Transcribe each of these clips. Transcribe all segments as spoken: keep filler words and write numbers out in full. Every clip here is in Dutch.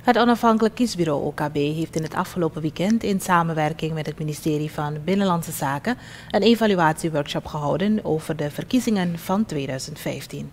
Het onafhankelijk kiesbureau O K B heeft in het afgelopen weekend in samenwerking met het ministerie van Binnenlandse Zaken een evaluatieworkshop gehouden over de verkiezingen van tweeduizend vijftien.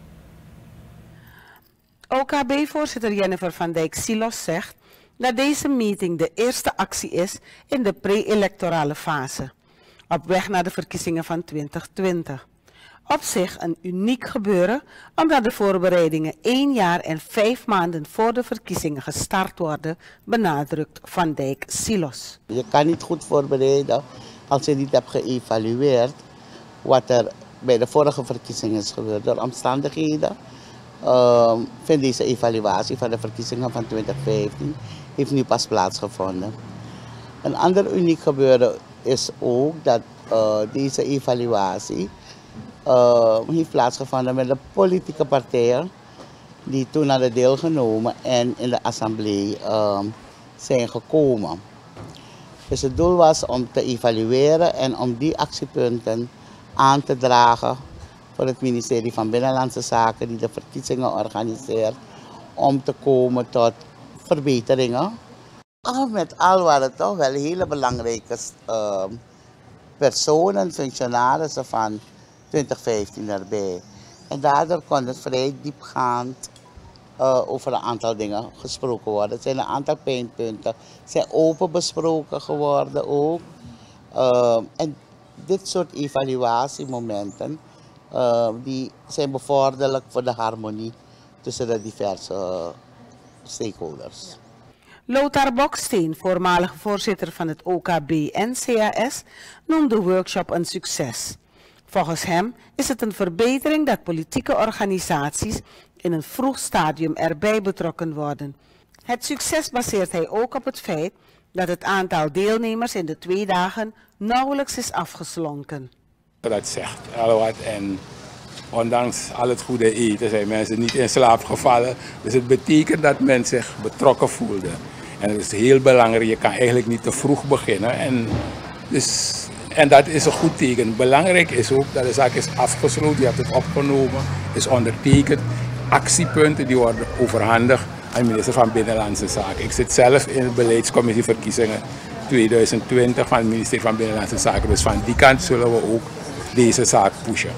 O K B-voorzitter Jennifer van Dijk Silos zegt dat deze meeting de eerste actie is in de pre-electorale fase, op weg naar de verkiezingen van twintig twintig. Op zich een uniek gebeuren, omdat de voorbereidingen één jaar en vijf maanden voor de verkiezingen gestart worden, benadrukt Van Dijk Silos. Je kan niet goed voorbereiden als je niet hebt geëvalueerd wat er bij de vorige verkiezingen is gebeurd. Door omstandigheden uh, vindt deze evaluatie van de verkiezingen van twintig vijftien heeft nu pas plaatsgevonden. Een ander uniek gebeuren is ook dat uh, deze evaluatie Uh, heeft plaatsgevonden met de politieke partijen die toen hadden deelgenomen en in de assemblee uh, zijn gekomen. Dus het doel was om te evalueren en om die actiepunten aan te dragen voor het ministerie van Binnenlandse Zaken die de verkiezingen organiseert, om te komen tot verbeteringen. Uh, met al waren het toch wel hele belangrijke uh, personen, functionarissen van twintig vijftien erbij. En daardoor kon het vrij diepgaand uh, over een aantal dingen gesproken worden. Er zijn een aantal pijnpunten, zijn open besproken geworden ook. Uh, en dit soort evaluatiemomenten uh, die zijn bevorderlijk voor de harmonie tussen de diverse uh, stakeholders. Lothar Boksteen, voormalig voorzitter van het O K B en C A S, noemt de workshop een succes. Volgens hem is het een verbetering dat politieke organisaties in een vroeg stadium erbij betrokken worden. Het succes baseert hij ook op het feit dat het aantal deelnemers in de twee dagen nauwelijks is afgeslonken. Dat zegt al wat en ondanks al het goede eten zijn mensen niet in slaap gevallen. Dus het betekent dat men zich betrokken voelde. En dat is heel belangrijk, je kan eigenlijk niet te vroeg beginnen. En dus En dat is een goed teken. Belangrijk is ook dat de zaak is afgesloten, je hebt het opgenomen, is ondertekend. Actiepunten die worden overhandigd aan de minister van Binnenlandse Zaken. Ik zit zelf in de beleidscommissie verkiezingen tweeduizend twintig van het ministerie van Binnenlandse Zaken. Dus van die kant zullen we ook deze zaak pushen.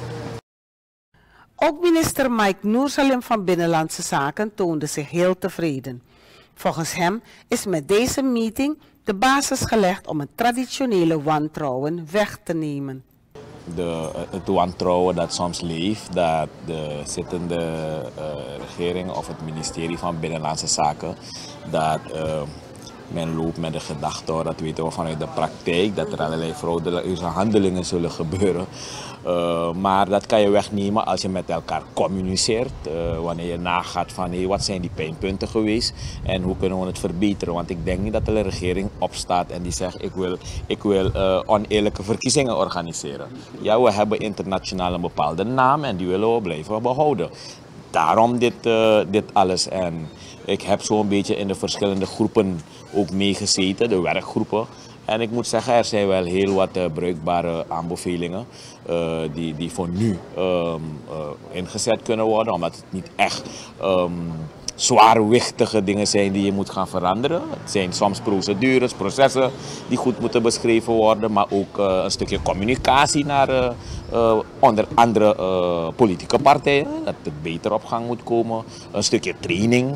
Ook minister Mike Noorsalim van Binnenlandse Zaken toonde zich heel tevreden. Volgens hem is met deze meeting de basis gelegd om het traditionele wantrouwen weg te nemen. De, het wantrouwen dat soms leeft, dat de zittende uh, regering of het ministerie van Binnenlandse Zaken, dat uh, men loopt met de gedachte, dat weten we vanuit de praktijk, dat er allerlei frauduleuze handelingen zullen gebeuren. Uh, maar dat kan je wegnemen als je met elkaar communiceert, uh, wanneer je nagaat van hey, wat zijn die pijnpunten geweest en hoe kunnen we het verbeteren. Want ik denk niet dat de regering opstaat en die zegt ik wil, ik wil uh, oneerlijke verkiezingen organiseren. Ja, we hebben internationaal een bepaalde naam en die willen we blijven behouden. Daarom dit, uh, dit alles. En ik heb zo'n beetje in de verschillende groepen ook meegezeten, de werkgroepen. En ik moet zeggen, er zijn wel heel wat uh, bruikbare aanbevelingen uh, die, die voor nu um, uh, ingezet kunnen worden. Omdat het niet echt um, zwaarwichtige dingen zijn die je moet gaan veranderen. Het zijn soms procedures, processen die goed moeten beschreven worden. Maar ook uh, een stukje communicatie naar uh, uh, onder andere uh, politieke partijen. Dat het beter op gang moet komen. Een stukje training.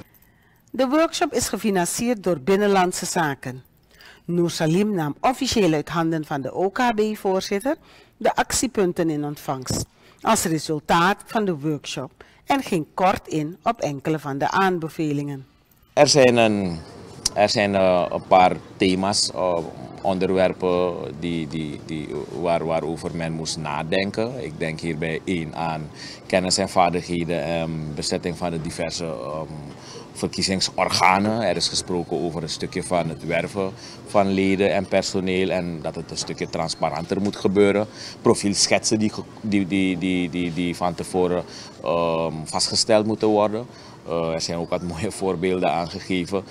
De workshop is gefinancierd door Binnenlandse Zaken. Noorsalim nam officieel uit handen van de O K B-voorzitter de actiepunten in ontvangst als resultaat van de workshop en ging kort in op enkele van de aanbevelingen. Er zijn een, er zijn uh, een paar thema's, uh, onderwerpen die, die, die, waar, waarover men moest nadenken. Ik denk hierbij één aan kennis en vaardigheden en bezetting van de diverse um, verkiezingsorganen. Er is gesproken over een stukje van het werven van leden en personeel en dat het een stukje transparanter moet gebeuren. Profielschetsen die, die, die, die, die, die van tevoren um, vastgesteld moeten worden. Uh, er zijn ook wat mooie voorbeelden aangegeven.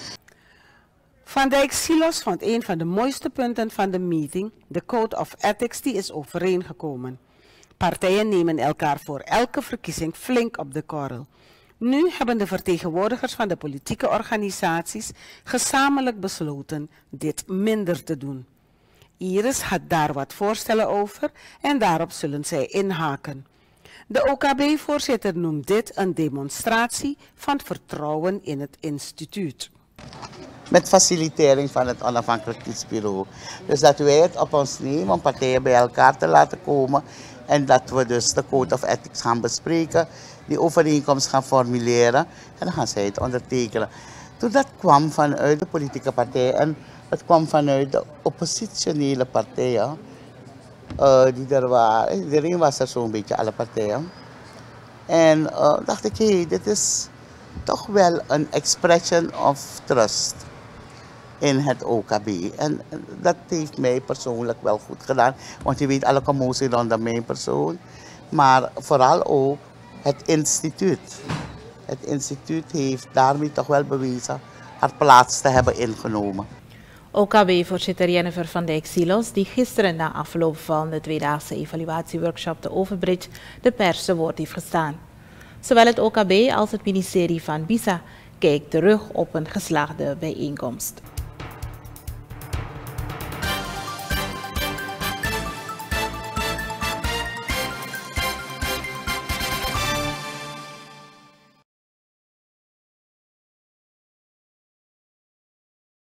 Van Dijk Silos vond een van de mooiste punten van de meeting de Code of Ethics die is overeengekomen. Partijen nemen elkaar voor elke verkiezing flink op de korrel. Nu hebben de vertegenwoordigers van de politieke organisaties gezamenlijk besloten dit minder te doen. Iris had daar wat voorstellen over en daarop zullen zij inhaken. De O K B-voorzitter noemt dit een demonstratie van vertrouwen in het instituut. Met facilitering van het onafhankelijk kiesbureau. Dus dat wij het op ons nemen om partijen bij elkaar te laten komen en dat we dus de Code of Ethics gaan bespreken, die overeenkomst gaan formuleren en dan gaan zij het ondertekenen. Toen dat kwam vanuit de politieke partijen en het kwam vanuit de oppositionele partijen, uh, die er waren, iedereen was er zo'n beetje, alle partijen. En uh, dacht ik, hé, hey, dit is toch wel een expression of trust in het O K B. En dat heeft mij persoonlijk wel goed gedaan, want je weet alle commotie rondom mijn persoon, maar vooral ook het instituut. Het instituut heeft daarmee toch wel bewezen haar plaats te hebben ingenomen. O K B-voorzitter Jennifer van Dijk Silos, die gisteren na afloop van de tweedaagse evaluatieworkshop de Overbridge de pers te woord heeft gestaan. Zowel het O K B als het ministerie van B I S A kijkt terug op een geslaagde bijeenkomst.